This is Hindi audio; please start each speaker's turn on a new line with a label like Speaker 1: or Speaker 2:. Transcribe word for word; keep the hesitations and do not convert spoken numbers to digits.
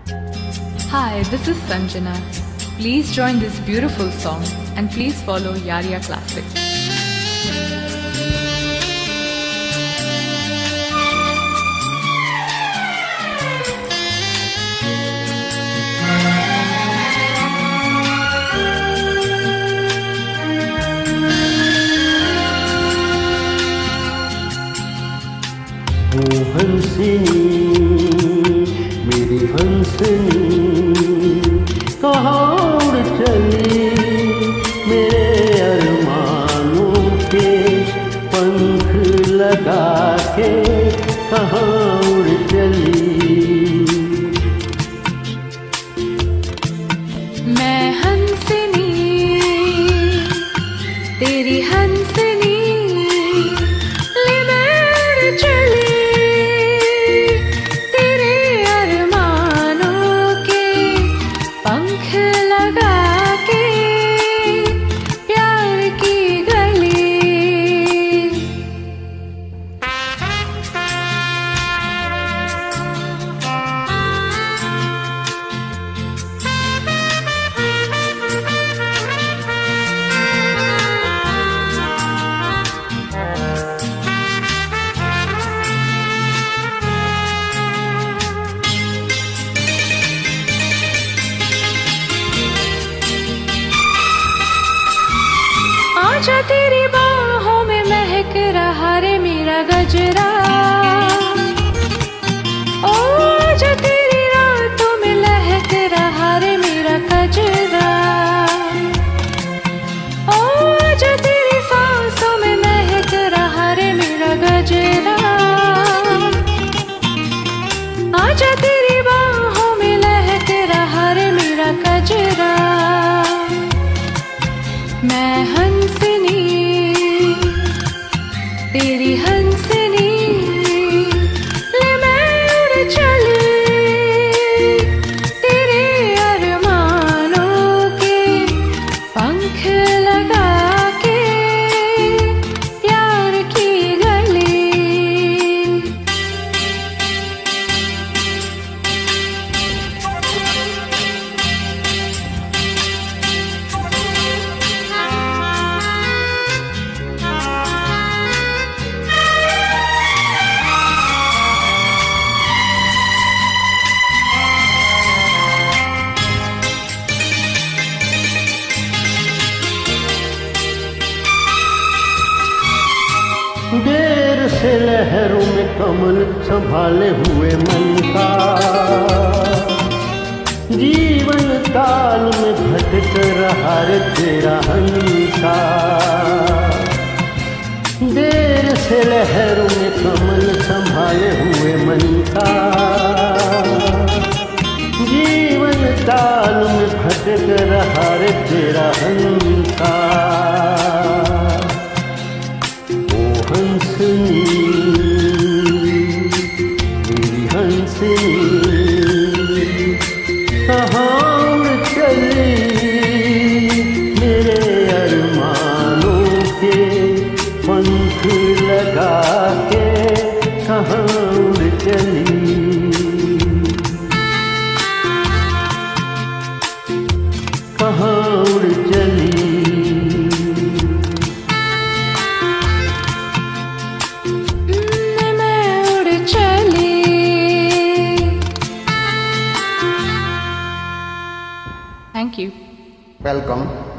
Speaker 1: Hi, this is Sanjana. Please join this beautiful song and please follow Yaria Classic.
Speaker 2: ओ हंसनी मेरी हंसनी कहाँ उड़ चली मेरे अरमानों के पंख लगा के कहाँ उड़ चली।
Speaker 1: मैं हंसनी तेरी हंसनी ले मैं चली तेरे अरमानों के पंख लगा के प्यार की गली। आजा तेरी बाहों में महक रहा रे मेरा गजरा, ओ आजा तेरी रातों में लहक रहा रे मेरा कजरा, ओ आजा तेरी सांसों में महक रहा रे मेरा गजरा, आजा तेरी बाहों में लहक रहा रे मेरा कजरा। मैं हंसनी तेरी हंसनी ले मैं उड़ चली तेरे अरमानों के पंख लगा के प्यार की गली।
Speaker 2: देर से लहरों में कमल संभाले हुए मन का जीवन ताल में भटक रहा रे तेरा हंसा। देर से लहरों में कमल संभाले हुए मन का जीवन ताल में भटक रहा रे तेरा हंसा। हंसनी मेरी हंसनी कहाँ उड़ चली मेरे अरमानों के पंख लगा के कहाँ उड़ चली। कहाँ उड़ चली।
Speaker 1: Thank you.
Speaker 3: Welcome.